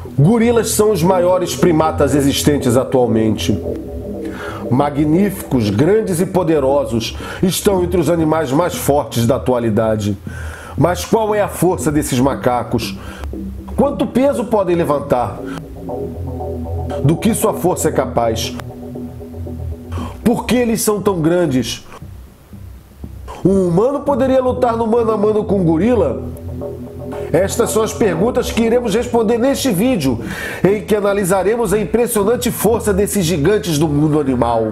Gorilas são os maiores primatas existentes atualmente. Magníficos, grandes e poderosos, estão entre os animais mais fortes da atualidade. Mas qual é a força desses macacos? Quanto peso podem levantar? Do que sua força é capaz? Por que eles são tão grandes? Um humano poderia lutar no mano a mano com um gorila? Estas são as perguntas que iremos responder neste vídeo, em que analisaremos a impressionante força desses gigantes do mundo animal.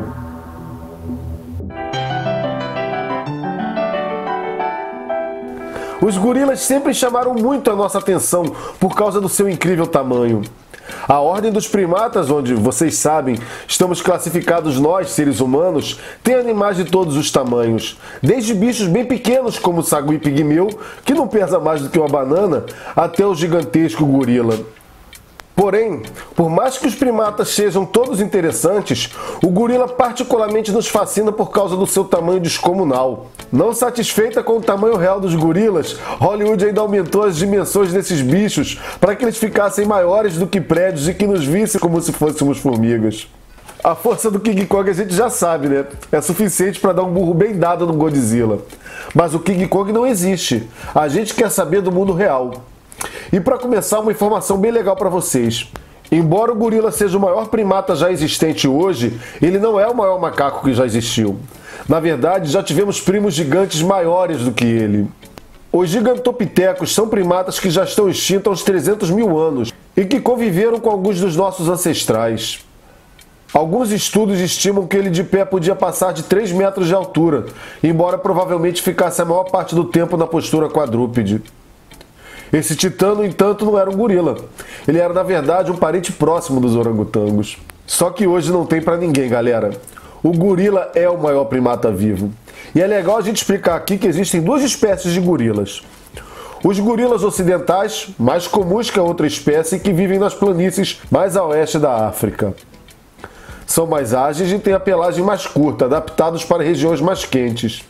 Os gorilas sempre chamaram muito a nossa atenção por causa do seu incrível tamanho. A ordem dos primatas, onde, vocês sabem, estamos classificados nós, seres humanos, tem animais de todos os tamanhos. Desde bichos bem pequenos, como o sagui pigmeu, que não pesa mais do que uma banana, até o gigantesco gorila. Porém, por mais que os primatas sejam todos interessantes, o gorila particularmente nos fascina por causa do seu tamanho descomunal. Não satisfeita com o tamanho real dos gorilas, Hollywood ainda aumentou as dimensões desses bichos para que eles ficassem maiores do que prédios e que nos vissem como se fôssemos formigas. A força do King Kong a gente já sabe, né? É suficiente para dar um burro bem dado no Godzilla. Mas o King Kong não existe. A gente quer saber do mundo real. E para começar, uma informação bem legal para vocês. Embora o gorila seja o maior primata já existente hoje, ele não é o maior macaco que já existiu. Na verdade, já tivemos primos gigantes maiores do que ele. Os gigantopitecos são primatas que já estão extintos há uns 300 mil anos e que conviveram com alguns dos nossos ancestrais. Alguns estudos estimam que ele de pé podia passar de 3 metros de altura, embora provavelmente ficasse a maior parte do tempo na postura quadrúpede. Esse titã, no entanto, não era um gorila. Ele era, na verdade, um parente próximo dos orangotangos. Só que hoje não tem pra ninguém, galera. O gorila é o maior primata vivo. E é legal a gente explicar aqui que existem duas espécies de gorilas. Os gorilas ocidentais, mais comuns que a outra espécie, que vivem nas planícies mais a oeste da África. São mais ágeis e têm a pelagem mais curta, adaptados para regiões mais quentes.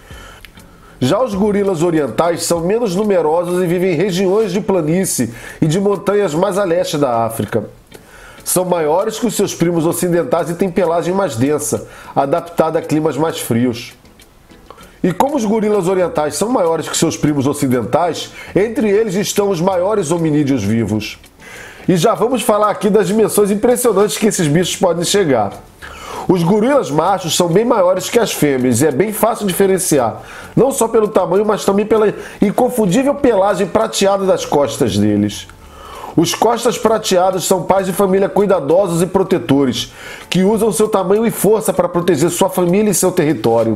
Já os gorilas orientais são menos numerosos e vivem em regiões de planície e de montanhas mais a leste da África. São maiores que os seus primos ocidentais e têm pelagem mais densa, adaptada a climas mais frios. E como os gorilas orientais são maiores que seus primos ocidentais, entre eles estão os maiores hominídeos vivos. E já vamos falar aqui das dimensões impressionantes que esses bichos podem chegar. Os gorilas machos são bem maiores que as fêmeas e é bem fácil diferenciar, não só pelo tamanho, mas também pela inconfundível pelagem prateada das costas deles. Os costas prateados são pais de família cuidadosos e protetores, que usam seu tamanho e força para proteger sua família e seu território.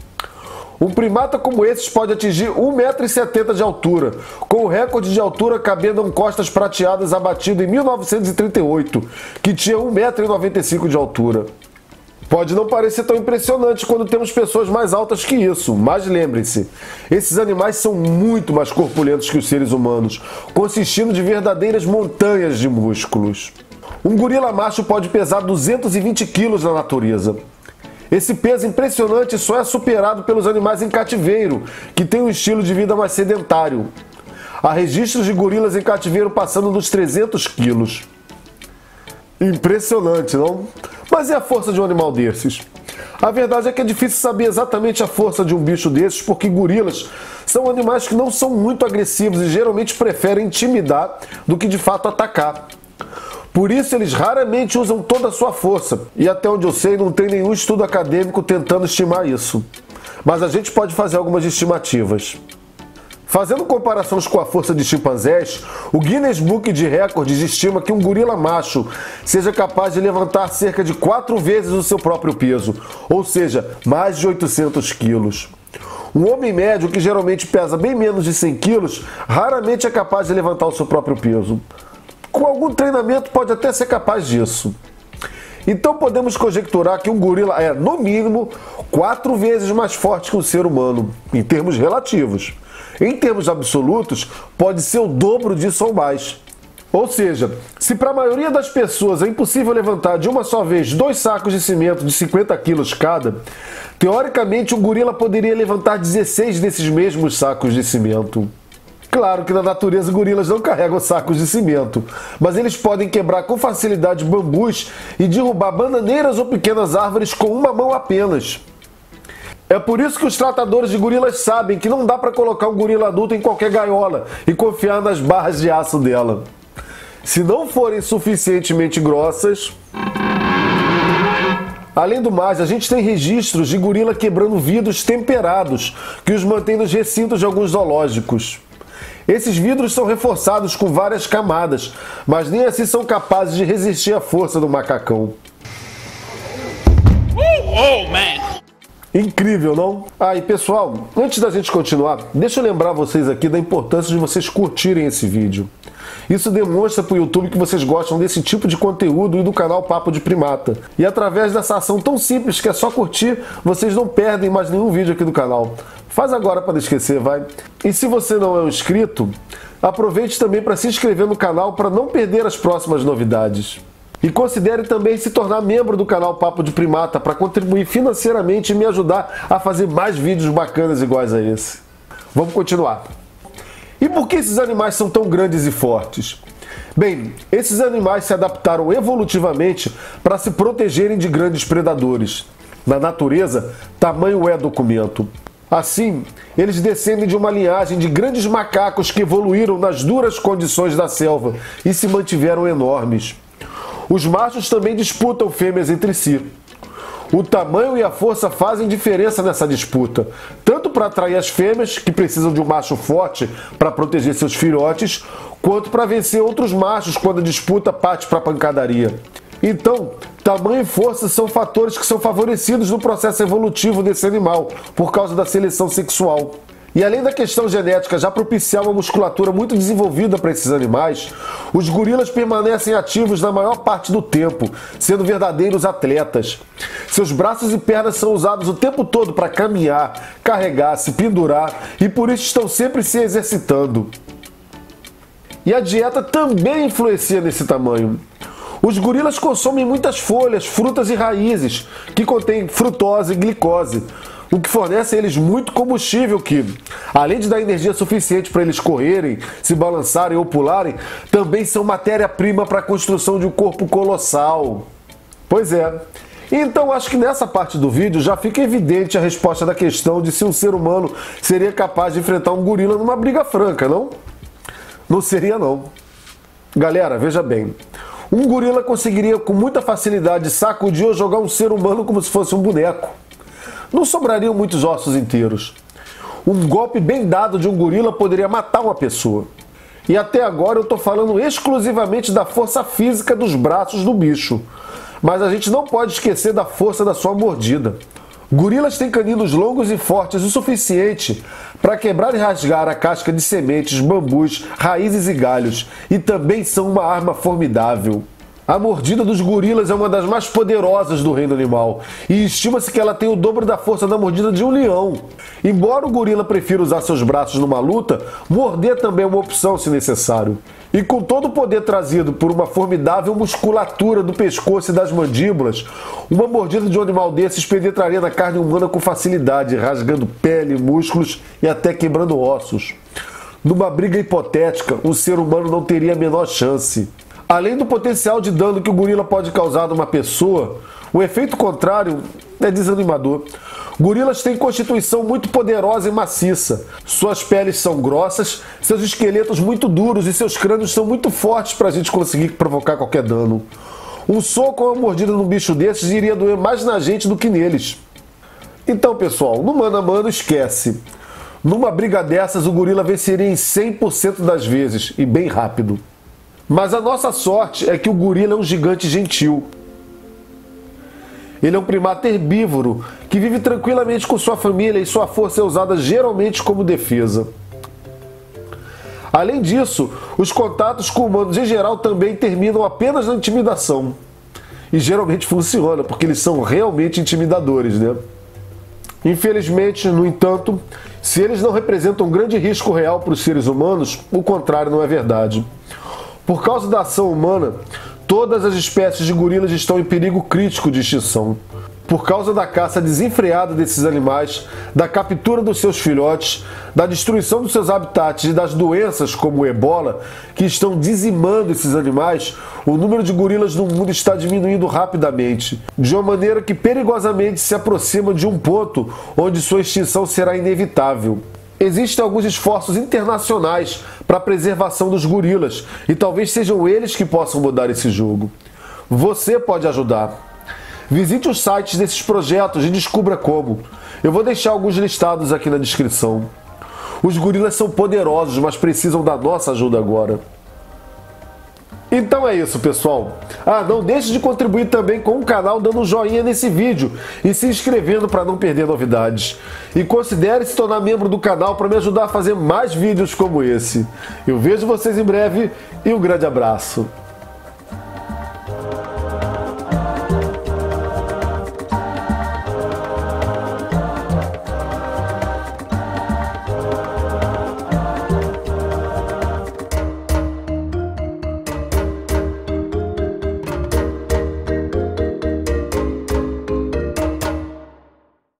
Um primata como esses pode atingir 1,70 m de altura, com o recorde de altura cabendo a um costas prateadas abatido em 1938, que tinha 1,95 m de altura. Pode não parecer tão impressionante quando temos pessoas mais altas que isso, mas lembrem-se, esses animais são muito mais corpulentos que os seres humanos, consistindo de verdadeiras montanhas de músculos. Um gorila macho pode pesar 220 quilos na natureza. Esse peso impressionante só é superado pelos animais em cativeiro, que têm um estilo de vida mais sedentário. Há registros de gorilas em cativeiro passando dos 300 quilos. Impressionante, não? Mas e a força de um animal desses? A verdade é que é difícil saber exatamente a força de um bicho desses, porque gorilas são animais que não são muito agressivos e geralmente preferem intimidar do que de fato atacar. Por isso eles raramente usam toda a sua força, e até onde eu sei não tem nenhum estudo acadêmico tentando estimar isso. Mas a gente pode fazer algumas estimativas. Fazendo comparações com a força de chimpanzés, o Guinness Book de Records estima que um gorila macho seja capaz de levantar cerca de 4 vezes o seu próprio peso, ou seja, mais de 800 quilos. Um homem médio, que geralmente pesa bem menos de 100 quilos, raramente é capaz de levantar o seu próprio peso. Com algum treinamento pode até ser capaz disso. Então podemos conjecturar que um gorila é, no mínimo, 4 vezes mais forte que um ser humano, em termos relativos. Em termos absolutos, pode ser o dobro disso ou mais. Ou seja, se para a maioria das pessoas é impossível levantar de uma só vez 2 sacos de cimento de 50 quilos cada, teoricamente um gorila poderia levantar 16 desses mesmos sacos de cimento. Claro que na natureza gorilas não carregam sacos de cimento, mas eles podem quebrar com facilidade bambus e derrubar bananeiras ou pequenas árvores com uma mão apenas. É por isso que os tratadores de gorilas sabem que não dá para colocar um gorila adulto em qualquer gaiola e confiar nas barras de aço dela. Se não forem suficientemente grossas... Além do mais, a gente tem registros de gorila quebrando vidros temperados que os mantém nos recintos de alguns zoológicos. Esses vidros são reforçados com várias camadas, mas nem assim são capazes de resistir à força do macacão. Oh, man! Incrível, não? E pessoal, antes da gente continuar, deixa eu lembrar vocês aqui da importância de vocês curtirem esse vídeo. Isso demonstra para o YouTube que vocês gostam desse tipo de conteúdo e do canal Papo de Primata. E através dessa ação tão simples que é só curtir, vocês não perdem mais nenhum vídeo aqui do canal. Faz agora para não esquecer, vai. E se você não é um inscrito, aproveite também para se inscrever no canal para não perder as próximas novidades. E considere também se tornar membro do canal Papo de Primata para contribuir financeiramente e me ajudar a fazer mais vídeos bacanas iguais a esse. Vamos continuar. E por que esses animais são tão grandes e fortes? Bem, esses animais se adaptaram evolutivamente para se protegerem de grandes predadores. Na natureza, tamanho é documento. Assim, eles descendem de uma linhagem de grandes macacos que evoluíram nas duras condições da selva e se mantiveram enormes. Os machos também disputam fêmeas entre si. O tamanho e a força fazem diferença nessa disputa, tanto para atrair as fêmeas, que precisam de um macho forte para proteger seus filhotes, quanto para vencer outros machos quando a disputa parte para a pancadaria. Então, tamanho e força são fatores que são favorecidos no processo evolutivo desse animal, por causa da seleção sexual. E além da questão genética já propiciar uma musculatura muito desenvolvida para esses animais, os gorilas permanecem ativos na maior parte do tempo, sendo verdadeiros atletas. Seus braços e pernas são usados o tempo todo para caminhar, carregar, se pendurar e por isso estão sempre se exercitando. E a dieta também influencia nesse tamanho. Os gorilas consomem muitas folhas, frutas e raízes, que contêm frutose e glicose, o que fornece a eles muito combustível que, além de dar energia suficiente para eles correrem, se balançarem ou pularem, também são matéria-prima para a construção de um corpo colossal. Pois é. Então acho que nessa parte do vídeo já fica evidente a resposta da questão de se um ser humano seria capaz de enfrentar um gorila numa briga franca, não? Não seria, não. Galera, veja bem. Um gorila conseguiria com muita facilidade sacudir ou jogar um ser humano como se fosse um boneco. Não sobrariam muitos ossos inteiros. Um golpe bem dado de um gorila poderia matar uma pessoa. E até agora eu estou falando exclusivamente da força física dos braços do bicho. Mas a gente não pode esquecer da força da sua mordida. Gorilas têm caninos longos e fortes o suficiente para quebrar e rasgar a casca de sementes, bambus, raízes e galhos. E também são uma arma formidável. A mordida dos gorilas é uma das mais poderosas do reino animal e estima-se que ela tem o dobro da força da mordida de um leão. Embora o gorila prefira usar seus braços numa luta, morder também é uma opção se necessário. E com todo o poder trazido por uma formidável musculatura do pescoço e das mandíbulas, uma mordida de um animal desses penetraria na carne humana com facilidade, rasgando pele, músculos e até quebrando ossos. Numa briga hipotética, o ser humano não teria a menor chance. Além do potencial de dano que o gorila pode causar numa pessoa, o efeito contrário é desanimador. Gorilas têm constituição muito poderosa e maciça. Suas peles são grossas, seus esqueletos muito duros e seus crânios são muito fortes para a gente conseguir provocar qualquer dano. Um soco ou uma mordida num bicho desses iria doer mais na gente do que neles. Então, pessoal, no mano a mano, esquece. Numa briga dessas, o gorila venceria em 100% das vezes, e bem rápido. Mas a nossa sorte é que o gorila é um gigante gentil. Ele é um primata herbívoro que vive tranquilamente com sua família e sua força é usada geralmente como defesa. Além disso, os contatos com humanos em geral também terminam apenas na intimidação. E geralmente funciona, porque eles são realmente intimidadores, né? Infelizmente, no entanto, se eles não representam um grande risco real para os seres humanos, o contrário não é verdade. Por causa da ação humana, todas as espécies de gorilas estão em perigo crítico de extinção. por causa da caça desenfreada desses animais, da captura dos seus filhotes, da destruição dos seus habitats e das doenças como o ebola, que estão dizimando esses animais, o número de gorilas no mundo está diminuindo rapidamente, de uma maneira que perigosamente se aproxima de um ponto onde sua extinção será inevitável. Existem alguns esforços internacionais para a preservação dos gorilas e talvez sejam eles que possam mudar esse jogo. Você pode ajudar. Visite os sites desses projetos e descubra como. Eu vou deixar alguns listados aqui na descrição. Os gorilas são poderosos, mas precisam da nossa ajuda agora. Então é isso, pessoal. Não deixe de contribuir também com o canal dando um joinha nesse vídeo e se inscrevendo para não perder novidades. E considere se tornar membro do canal para me ajudar a fazer mais vídeos como esse. Eu vejo vocês em breve e um grande abraço.